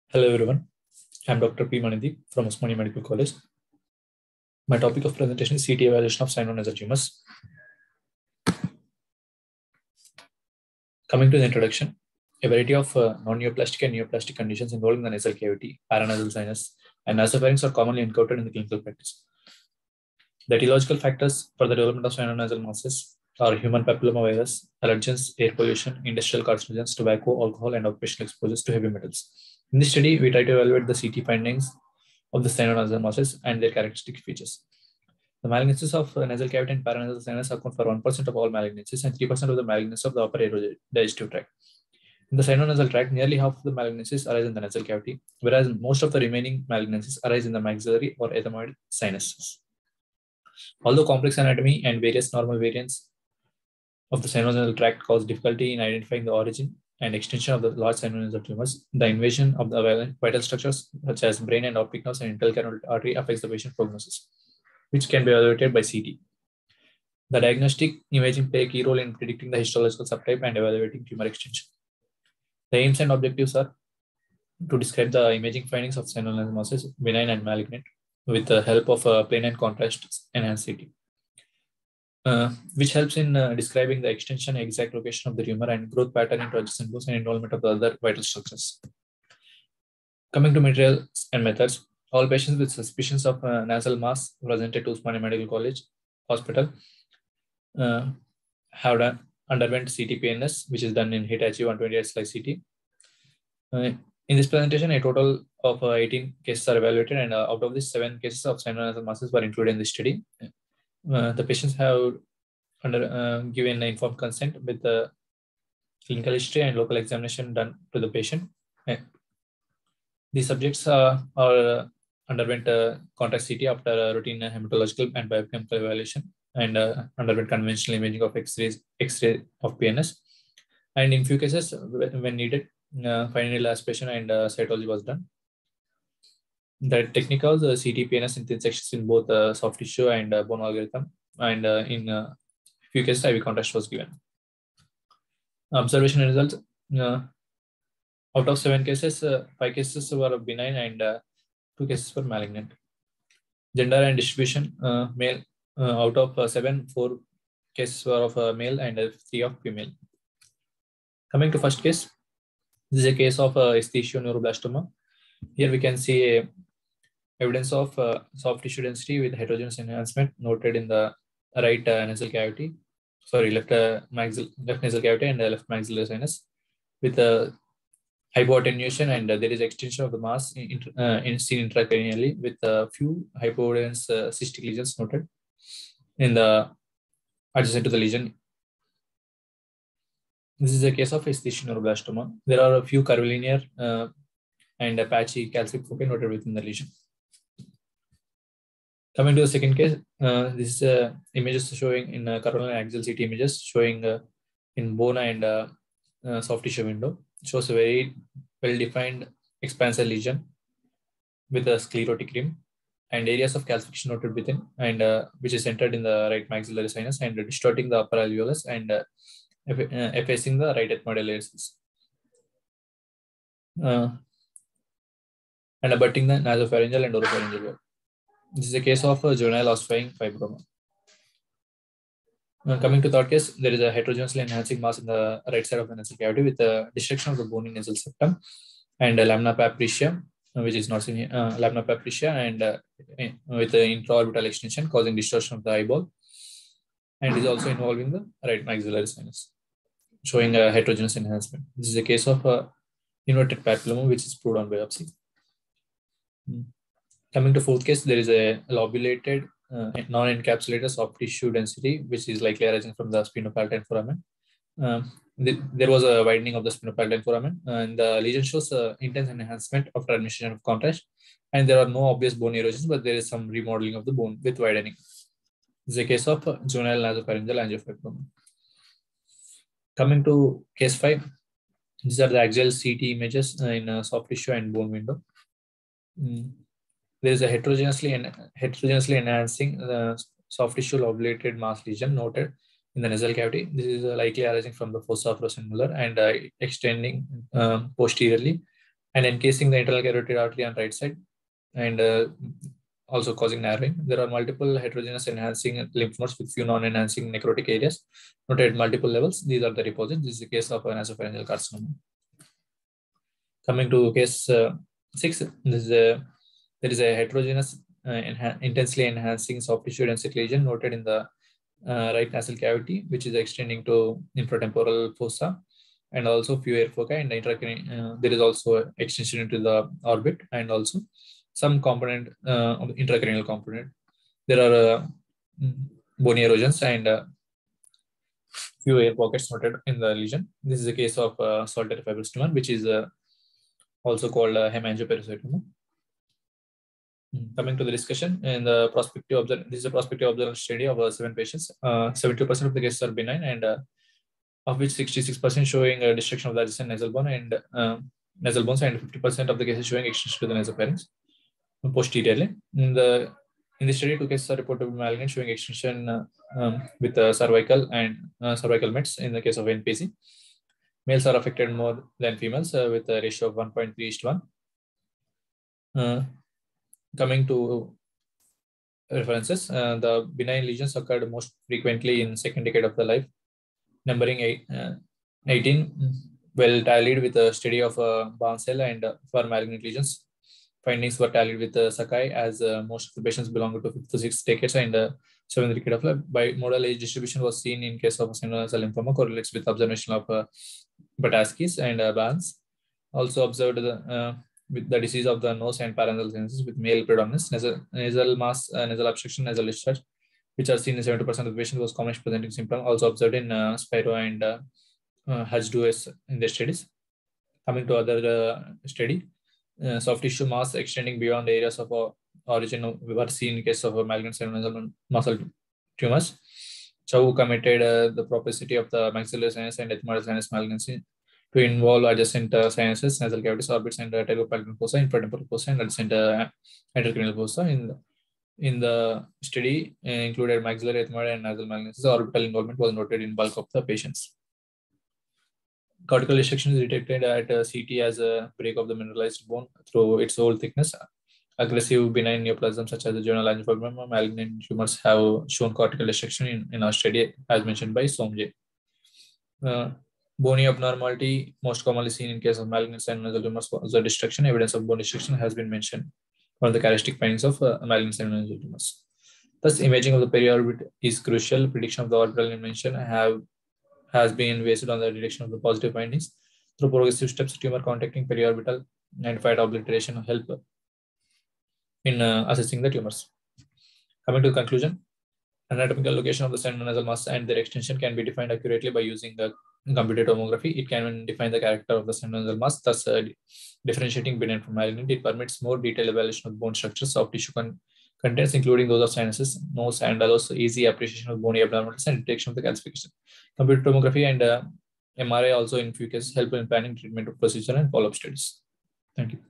Hello everyone, I'm Dr. P. Manidip from Osmani Medical College. My topic of presentation is CT evaluation of sinonasal tumors. Coming to the introduction, a variety of non-neoplastic and neoplastic conditions involving the nasal cavity, paranasal sinus, and nasopharynx are commonly encountered in the clinical practice. The etiological factors for the development of sinonasal masses are human papillomavirus, allergens, air pollution, industrial carcinogens, tobacco, alcohol, and occupational exposures to heavy metals. In this study, we try to evaluate the CT findings of the sinonasal masses and their characteristic features. The malignancies of nasal cavity and paranasal sinus account for 1% of all malignancies and 3% of the malignancies of the upper digestive tract. In the sinonasal tract, nearly half of the malignancies arise in the nasal cavity, whereas most of the remaining malignancies arise in the maxillary or ethmoid sinuses. Although complex anatomy and various normal variants of the sinonasal tract cause difficulty in identifying the origin and extension of the large sinonasal tumors, the invasion of the vital structures such as brain and optic nerves and internal carotid artery affects the patient prognosis, which can be evaluated by CT. The diagnostic imaging play a key role in predicting the histological subtype and evaluating tumor extension. The aims and objectives are to describe the imaging findings of sinonasal masses, benign and malignant, with the help of plane and contrast enhanced CT, which helps in describing the extension, exact location of the tumor, and growth pattern into adjacent bones and involvement of the other vital structures. Coming to materials and methods, all patients with suspicions of nasal mass presented to Osmani Medical College Hospital have underwent CT-PNS, which is done in Hitachi 128 slice CT. In this presentation, a total of 18 cases are evaluated, and out of this, 7 cases of sinonasal masses were included in this study. The patients have given informed consent with the clinical history and local examination done to the patient. The subjects underwent contrast CT after routine hematological and biochemical evaluation, and underwent conventional imaging of X-ray of PNS. And in few cases, when needed, final aspiration and cytology was done. The technique of the CT PNS in thin sections in both soft tissue and bone algorithm, and in few cases, IV contrast was given. Observation results. Out of 7 cases, 5 cases were benign and 2 cases were malignant. Gender and distribution, male. Out of 7, 4 cases were of male and 3 of female. Coming to first case, this is a case of esthesioneuroblastoma. Here we can see evidence of soft tissue density with heterogeneous enhancement noted in the right nasal cavity. Sorry, left nasal cavity and left maxillary sinus with hypoattenuation, and there is extension of the mass seen intracranially with a few hypodense cystic lesions noted in the adjacent to the lesion. This is a case of esthesioneuroblastoma. There are a few curvilinear and a patchy calcific noted within the lesion. Coming to the second case, this is images showing in coronal and axial CT images showing in bone and soft tissue window. It shows a very well-defined expansor lesion with a sclerotic rim and areas of calcification noted within, and which is centered in the right maxillary sinus and distorting the upper alveolus and effacing the right ethmoidal airsacs. And abutting the nasopharyngeal and oropharyngeal wall. This is a case of juvenile ossifying fibroma. Coming to third case, there is a heterogeneously enhancing mass in the right side of the nasal cavity with a destruction of the bony nasal septum and lamina papricia, which is not seen here, lamina papricia, and with the intraorbital extension causing distortion of the eyeball, and is also involving the right maxillary sinus, showing a heterogeneous enhancement. This is a case of inverted papilloma, which is proved on biopsy. Coming to fourth case, there is a lobulated non-encapsulated soft tissue density, which is likely arising from the sphenopalatine foramen. There was a widening of the sphenopalatine foramen, and the lesion shows intense enhancement after administration of contrast, and there are no obvious bone erosions, but there is some remodeling of the bone with widening. This is a case of juvenile nasopharyngeal angiofibroma. Coming to case 5, these are the axial CT images in soft tissue and bone window. There is a heterogeneously enhancing soft tissue lobulated mass lesion noted in the nasal cavity. This is likely arising from the fossa frosinmular and extending posteriorly and encasing the internal carotid artery on right side, and also causing narrowing. There are multiple heterogeneous enhancing lymph nodes with few non-enhancing necrotic areas noted at multiple levels. These are the deposits. This is the case of an nasopharyngeal carcinoma. Coming to case 6, there is a heterogeneous intensely enhancing soft tissue density lesion noted in the right nasal cavity, which is extending to infratemporal fossa, and also few air foci, and there is also extension into the orbit, and also some component of the intracranial component. There are bony erosions and few air pockets noted in the lesion. This is a case of solitary fibrous tumor, which is also called hemangioperitocytoma. Coming to the discussion, and the prospective this is a prospective observation study of 7 patients. 72% of the cases are benign, and of which 66% showing destruction of the adjacent nasal bone and nasal bones, and 50% of the cases showing extension to the nasopharynx posteriorly. In the study, 2 cases are reported to be malignant, showing extension with cervical and cervical mets in the case of NPC. Males are affected more than females with a ratio of 1.3:1. Coming to references, the benign lesions occurred most frequently in second decade of the life, numbering 18, well tallied with a study of Bansal, and for malignant lesions, findings were tallied with Sakai, as most of the patients belong to 5th to 6th decades and 7th decade of life. Bimodal age distribution was seen in case of sinus lymphoma, correlates with observation of Bataskis and Bans. Also observed with the disease of the nose and paranasal sinuses with male predominance. Nasal mass, nasal obstruction, nasal discharge, which are seen in 70% of the patients, was commonly presenting symptom, also observed in Spiro and Haj2S in their studies. Coming to other study, soft tissue mass extending beyond the areas of origin were seen in case of malignant sinus muscle tumors. Chow committed the propensity of the maxillary sinus and ethmoidal sinus malignancy to involve adjacent sinuses, nasal cavities, orbits, and pterygopalatine fossa, infratemporal fossa, and adjacent intracranial fossa. In the study, included maxillary, ethmoid, and nasal malignancies. Orbital involvement was noted in bulk of the patients. Cortical dissection is detected at CT as a break of the mineralized bone through its whole thickness. Aggressive benign neoplasms such as the juvenile angioplasma, malignant tumors have shown cortical dissection in our study, as mentioned by Somje. Bony abnormality, most commonly seen in case of malignant sinus tumors, was the destruction. Evidence of bone destruction has been mentioned. One of the characteristic findings of malignant sinus tumors. Thus, imaging of the periorbit is crucial. Prediction of the orbital invention has been based on the detection of the positive findings through progressive steps. Tumor contacting periorbital and fat obliteration help in assessing the tumors. Coming to the conclusion, anatomical location of the sinonasal mass and their extension can be defined accurately by using the computed tomography. It can define the character of the sinonasal mass, thus differentiating benign from malignant. It permits more detailed evaluation of bone structures, soft tissue contents, including those of sinuses, nose, and allows easy appreciation of bony abnormalities and detection of the calcification. Computed tomography and MRI also in few cases help in planning treatment of procedure and follow-up studies. Thank you.